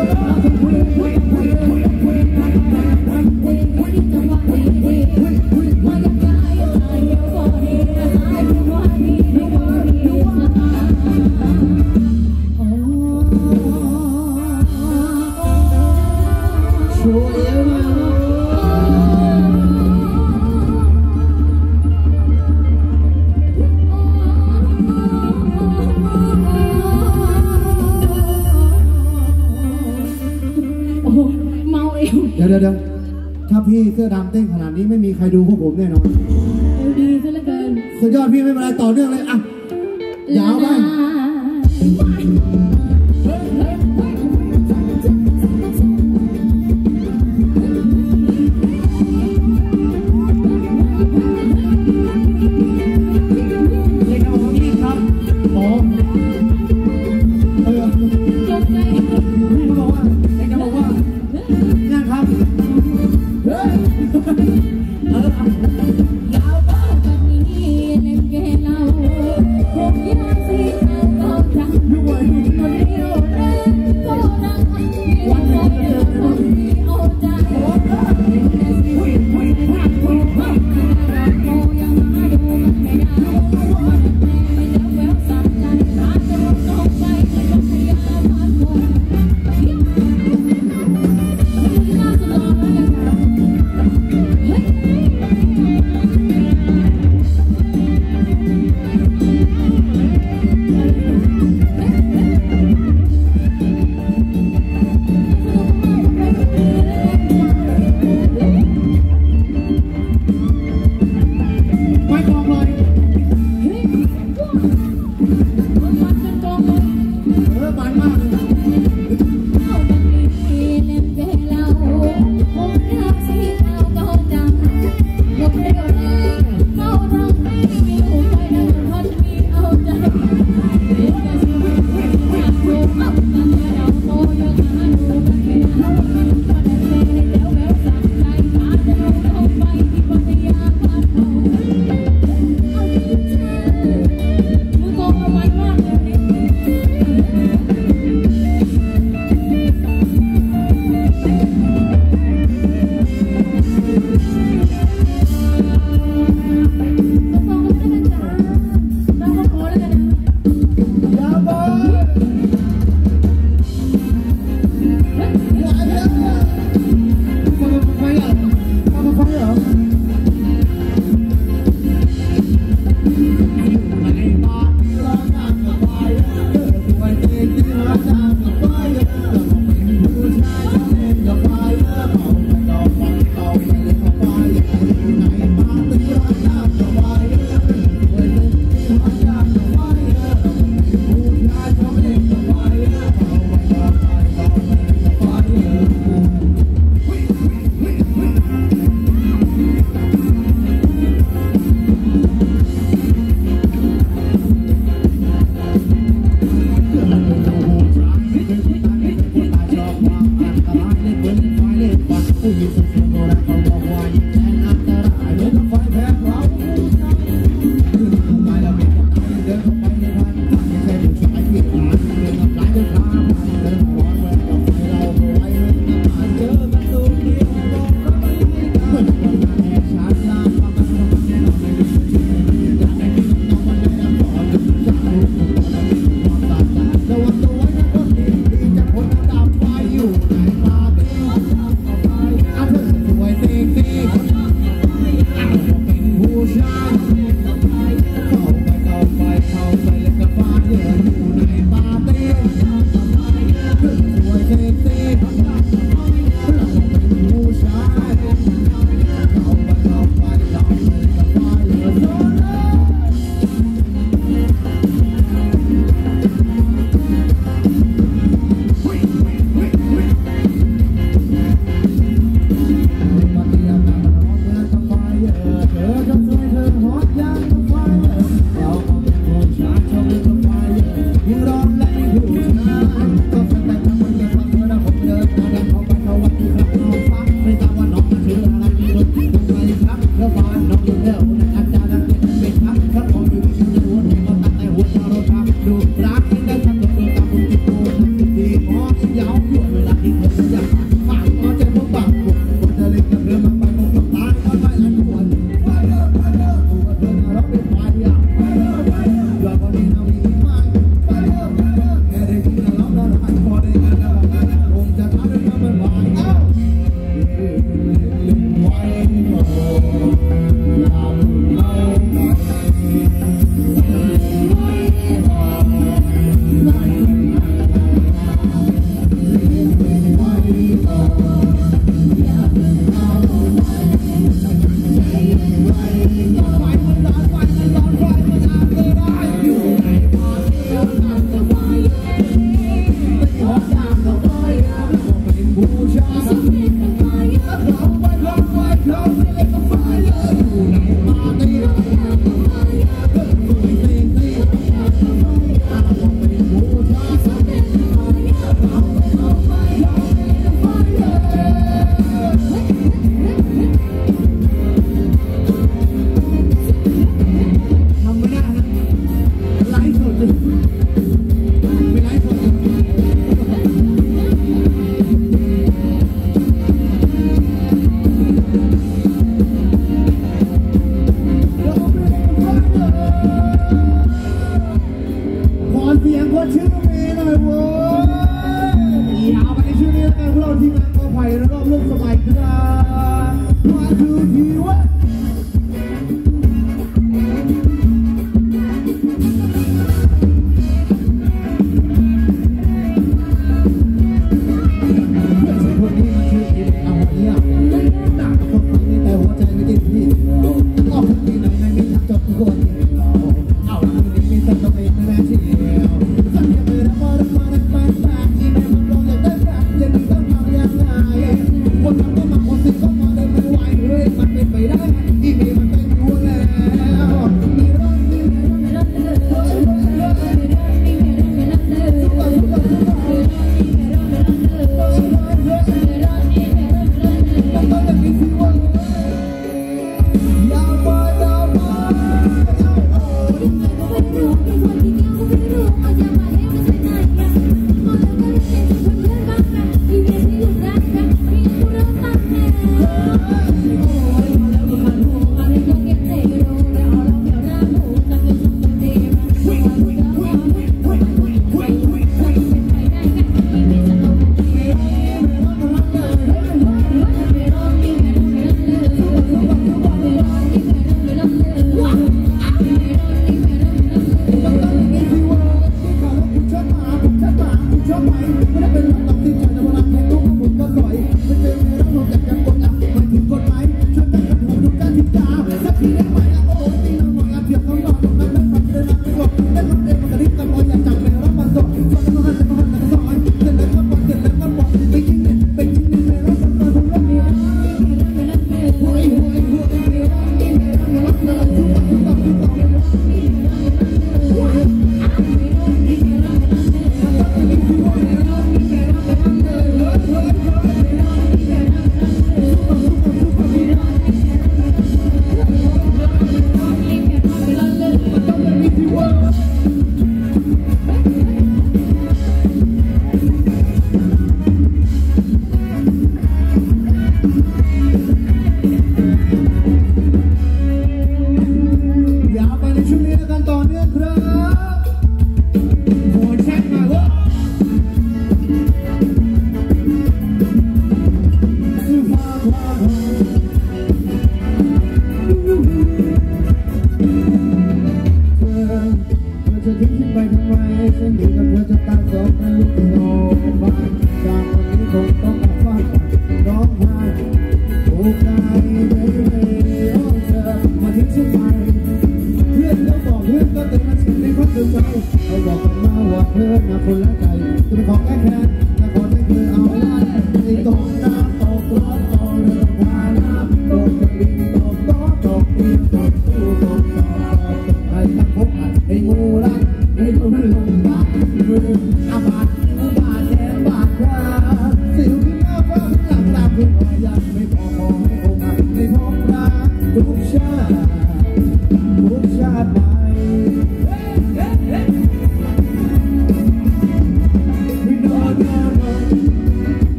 เดี๋ยวถ้าพี่เสื้อดำเต้นขนาดนี้ไม่มีใครดูพวกผมแน่นอนดีซะเหลือเกินสุดยอดพี่ไม่เป็นไรต่อเนื่องเลยอ่ะยาวไปดูรักได้ทำตัวตามคุณติดตัวนักดีพอที่ยาวยั่วเวลาอีกคนอยากฝากตอนใจพบปะคนจะเล่นกับเธอมาไปคงตายตอนไปอันควรไปเถอะตัวเธอน่ารักเป็นไปอ่ะอยากวันนี้เรามีไหมไปเถอะแค่ได้ยินน่ารักน่ารักพอได้กันแล้วคงจะทำให้เธอมันไหวเอ้าเล่นไว้ก่อนอย่าเพิ่งเอาไป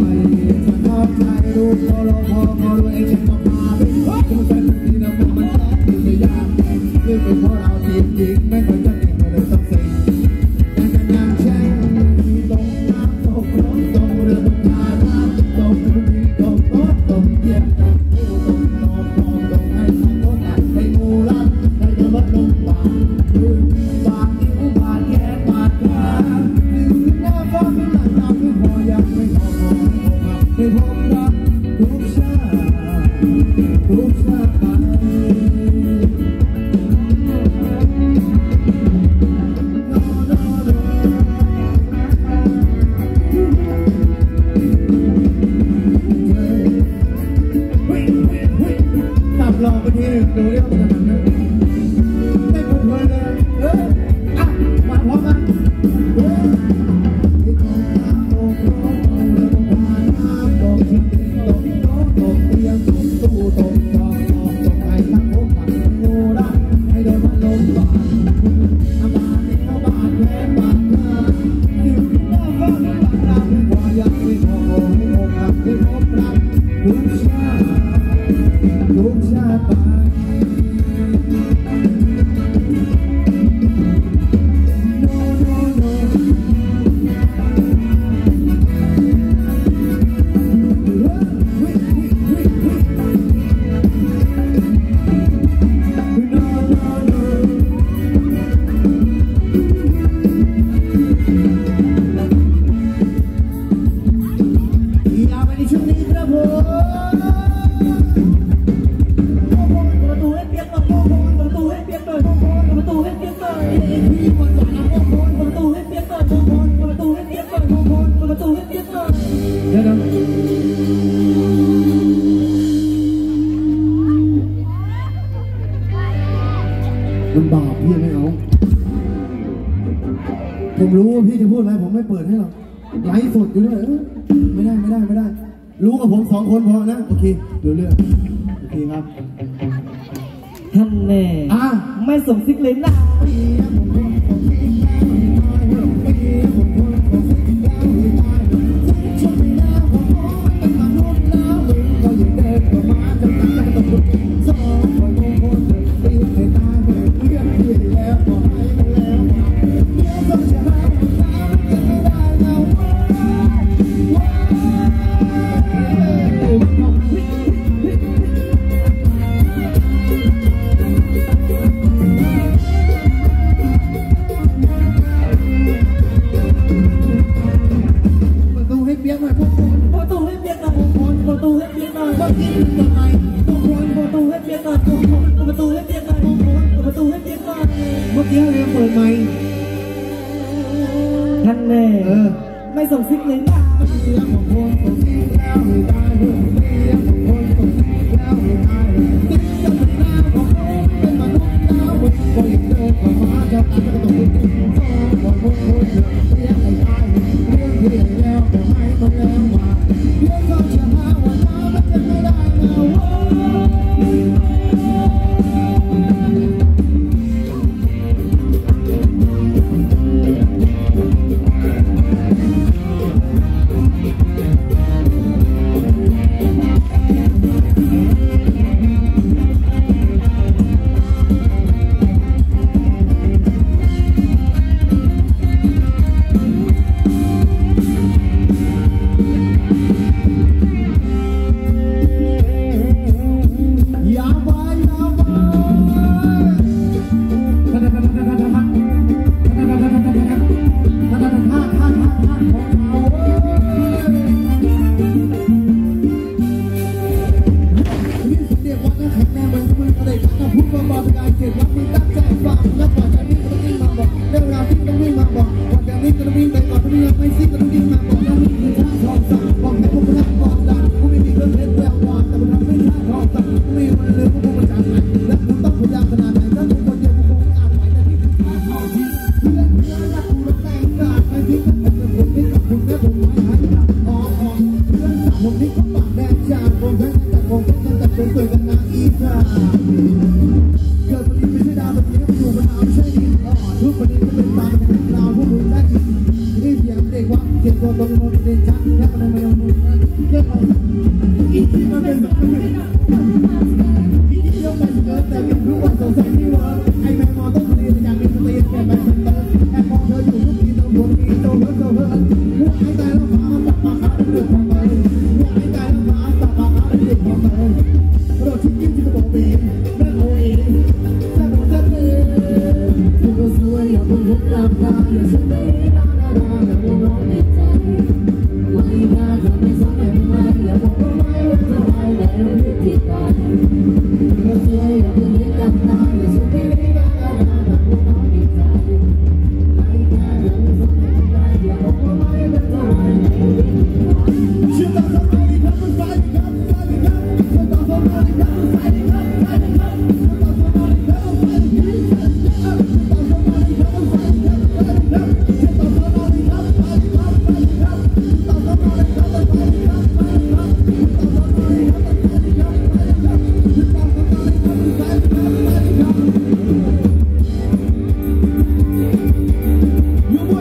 ฉันชอบใจรูปพอรวยฉันก็พาไปดูฉันที่น้ำมันแท้ที่จะยากเรื่องเป็นเพราะเราจริงๆไม่เคยจะเก่งเลยต้องเซ็งแต่กันยังแช่งตกน้ำตกรถตกเรือตกทางน้ำตกทุกทีตกรถตกเกียร์ตกให้ทางรถให้งูรัดให้เดินรถลงบาคือบาดนิ้วบาดแขนบาดขาถึงหน้าฟ้าขึ้นหลังเราไม่พอยังไม่พอไม่พบรักทุกชาติไปลองไปทีหนึ่งดูเรียกว่าจะทำได้ได้คนเพลินเลยอ่ะมาพร้อมกันที่ตกน้ำตกร้อนตกเรือตกพาน้ำตกชิ้นเด็กตกโต๊ะตกเตียงตกตู้ตกจอตกไอ้ทั้งโคกกับงูรักให้โดนพัดลมบาดอาบาดนิ้วบาดแขนบาดขาสิ่งที่น่าฟังบาดตาไม่พอยังไม่พอไม่พบรักไม่พบรักทุกชาติไปมันบาปพี่ไม่เอาผมรู้ว่าพี่จะพูดอะไรผมไม่เปิดให้หรอกไลฟ์สดอยู่ด้วยไม่ได้รู้กับผม2 คนพอนะโอเคดูเรื่องโอเคครับท่านแน่ไม่ส่งซิกเลยนะท่านแน่ไม่ส่งซิกเลยนะเก็บตัวตนเป็นชักแค่คนเดียวรื่องของอีกที่มันเป็นแบบอีกที่ยกไปเสนอแต่ยังรู้ว่าสงสัยที่ว่าไอ้แมงมอต้องเรียนอย่างนี้สตีนแกไปเป็นเตอร์แอบมองเธออยู่ทุกทีต้องบนมีโตเฮิร์ตหัวไอ้ใจแล้วฟ้าตัดมาขาเป็นเรื่องของเตยหัวไอ้ใจแล้วฟ้าตัดมาขาเป็นเรื่องของเตยกระโดดชิ้นยิ้มที่กระบอกปีเล่นโอ้ยแซ่บแซ่บเลยทุกคนสวยอย่าพุ่งพุ่งรับตาอย่าเสียดายอย่าพุ่งร้องในใจไม่น่าจะไม่สนใจไม่อย่าบอกว่าไม่ว่าจะไปไหนเราไม่ติดตามทุกคนสวยอย่าพุ่งพุ่งรับตาอย่าเสียดายอย่าพุ่งร้องในใจไม่น่าจะไม่สนใจไม่อย่าบอกว่าไม่ว่าจะไปไหนเราไม่ติดตามเชื่อต่อสมัยครับมันไปครับไปครับเชื่อต่อสมัยครับมันไปครับไปครับเชื่อต่อสมัยครับมันไปครับต่อสมัยครับมันไปครับไปครับเชื่อต่อสมัยครับไปครับไปครับต่อสมัยครับมันไปครับไปครับต่อสมัยครับมันไปครับไปครับเชื่อต่อสมัยครับมันไปครับไปครับอยู่ว่า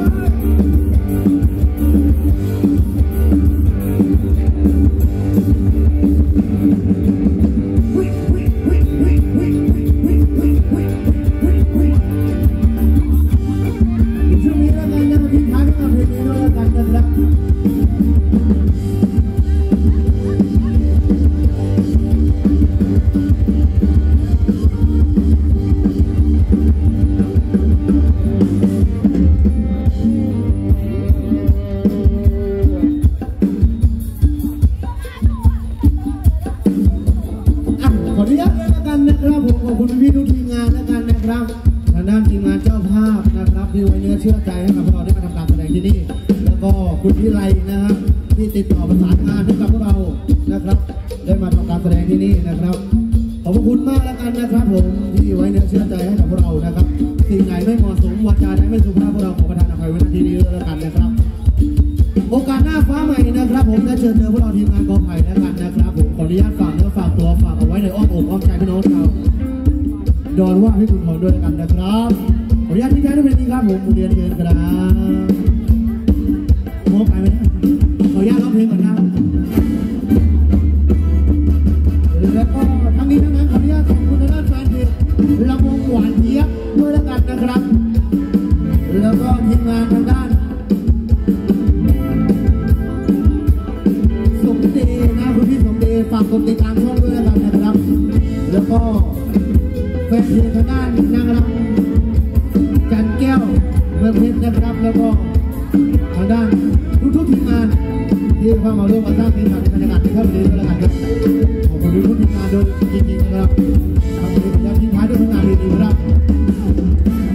ขออนุญาตด้วยแล้วกันนะครับผมขอบคุณพี่ทุกทีมงานแล้วกันนะครับทางด้านทีมงานเจ้าภาพนะครับที่ไว้เนื้อเชื่อใจให้กับพวกเราได้มาทำการแสดงที่นี่แล้วก็คุณพิไลนะครับที่ติดต่อประสานงานให้กับพวกเรานะครับได้มาทำการแสดงที่นี่นะครับขอบคุณมากแล้วกันนะครับผมที่ไว้เนื้อเชื่อใจให้กับพวกเรานะครับสิ่งไหนไม่เหมาะสมวาจาไหนไม่สุภาพพวกเราขอประทานอภัยไว้ณที่นี้แล้วกันนะครับโอกาสหน้าฟ้าใหม่นะครับผมได้เจอพวกเราทีมงานกอไผ่แล้วกันนะครับผมขออนุญาตฝากเนื้อฝากตัวฝากเอาไว้ในอ้อมอกอ้อมใจพี่น้องเราดอนว่าให้คุณทองด้วยกันนะครับขออนุญาตที่แท้ด้วยเพลงนี้ครับผมเรียนเชิญครับโม้ไปไหมขออนุญาตร้องเพลงก่อนครับแล้วก็ทั้งนี้ทั้งนั้นขออนุญาตขอบคุณทางด้านแฟนเพจลำวงหวานเจี๊ยบด้วยแล้วกันนะครับแล้วก็ทีมงานทางด้านสมเด็จนะคุณพี่สมเด็จฝากกดติดตามช่องด้วยแล้วกันนะครับแล้วก็แฟนเพจทางด้านนางรำจันแก้วเมืองเพชรนะครับแล้วก็ทางด้านทุกทีมงานที่เข้ามาร่วมมาสร้างสีสันในบรรยากาศในค่ำคืนนี้ด้วยแล้วกันครับขอบคุณทุกทีมงานโดยจริงๆนะครับขอบคุณที่ทิ้งท้ายด้วยผลงานดีๆครับ